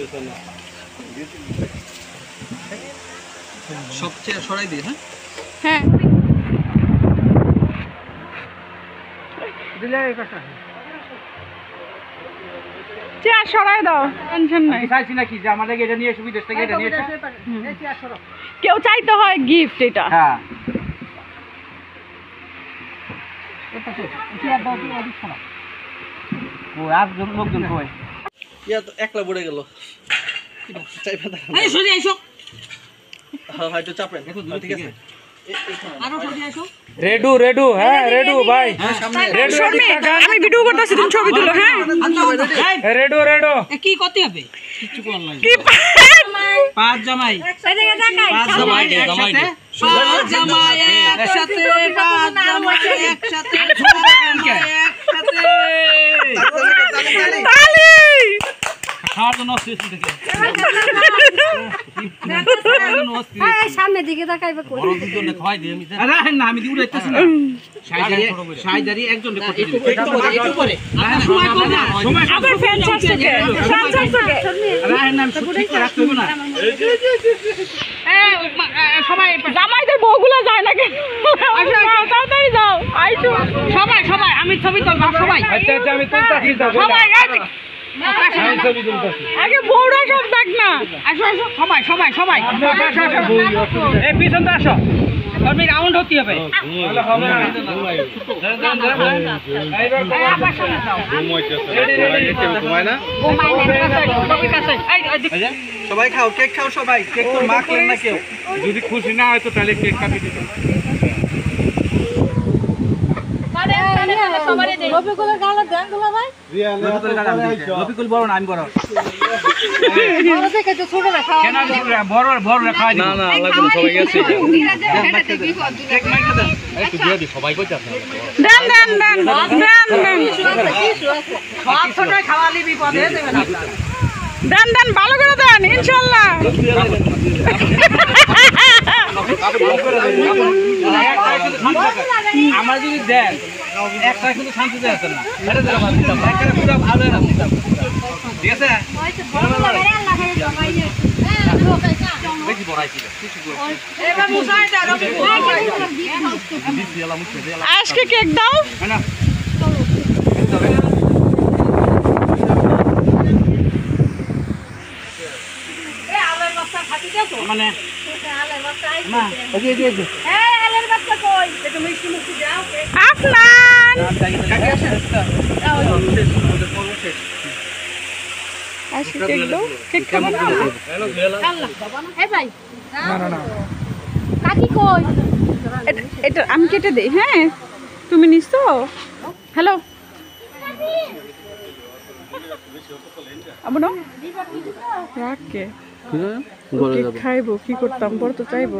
সবচেয়ে সরাই দিই। হ্যাঁ হ্যাঁ চেয়ার সরাই দাও, টেনশন নাই। চাইছি নাকি যে আমাদের এটা নিয়ে সুবিধা থেকে এটা নিয়ে কেউ চাইতে হয় গিফট এটা। হ্যাঁ লোকজন কই ইয়া তো একলা পড়ে গেল। হয়তো চাপেন ঠিক আছে। রেডু রেডু হ্যাঁ রেডু ভাই রেডু আমি ভিডিও করতেছি, তুমি ছবি তুলো। হ্যাঁ রেডু রেডু কি করতে হবে? কিছু করার লাগে। কি পাঁচ জামাই পাঁচ জামাই একসাথে পাঁচ জামাই একসাথে পাঁচ জামাই একসাথে তালি খাওয়ার জন্য অস্থির থেকে সামনের দিকে তাকাইবে বড় দুজনে খাওয়াই দিই আমি। আরে না আমি দিউ রাইতাছি না। সাইদারি একজন রে করতে দিই একটু পরে সময় কম না সময় আবার ফ্যান চাচ্ছে কে? ফ্যান চাচ্ছে কে? আরে না আমি ঠিক করে রাখতে হবে না। সবাই জামাইদের বউগুলো যায় না কেন? তাড়াতাড়ি যাও, আইসো সবাই সবাই। আমি ছবি তুলবো সবাই। আচ্ছা আচ্ছা আমি তুলতাছি তো সবাই আমি ছবি তুলতাছি। আগে বউরা সব দেখ না। আসো আসো সবাই সবাই সবাই। এই পিছন তো আসো। আমি রাউন্ড হতে হবে। সবাই খাও, কেক খাও সবাই। কেক তো মা খেলেন না কেউ। যদি খুশি না হয় তো তাহলে কেক কাটি দিতে। রবিকুলের গালে দেন দুলা ভাই। রবিকুল বড় না আমি বড়। বড় দেখে তো ছোট রাখা। কেন বড় বড় রাখা দিই। না না লাগবে সবাই গেছে। কেক মাইকে দেন। এই তো দিয়ে দি সবাই কইতা। দেন দেন দেন দেন দেন সব ছোটই খাওয়ালি বিপদে দেবেন আপনারা। দেন দেন ভালো করে দেন ইনশাআল্লাহ। আমার যদি দেন একটা কিন্তু শান্তি দেয় না। এটা দেন আমার দিতাম। একটা পুরো ভালো না দিতাম। ঠিক আছে? বেশি বড়াইছিল। কিছু করে। এবার মুসাই দা রবিকুল। আজকে কেক দাও। না মানে মা ওই যে এই আলের বাচ্চা কই? একটু মিষ্টি মিষ্টি দাও। আফনান কাকে আসে আজকে কেক দাও। কেক খাবো না? আল্লাহ বাবা না। এই ভাই না না না কাকি কই? এটা আমি কেটে দেই। হ্যাঁ তুমি নিছো? হ্যালো আবু রাখকে খাইবো কি করতাম পর তো চাইবো।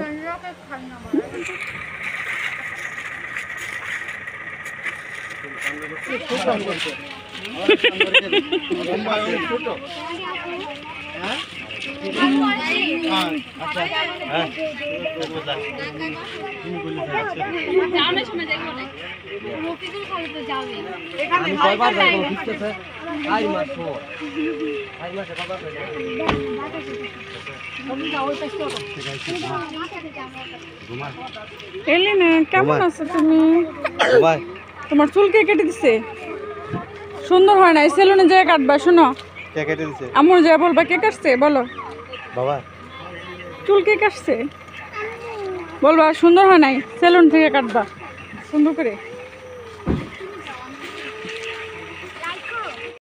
এলিনা কেমন আছো তুমি? তোমার চুল কে কেটে দিছে? সুন্দর হয় না, সেলুনে যেয়ে কাটবা। শোনো কে কেটে দিছে? আমার যা বলবা কে কাটছে বলো। বাবা চুল কে কাটছে বলবা, সুন্দর হয় নাই, সেলুন থেকে কাটবা সুন্দর করে।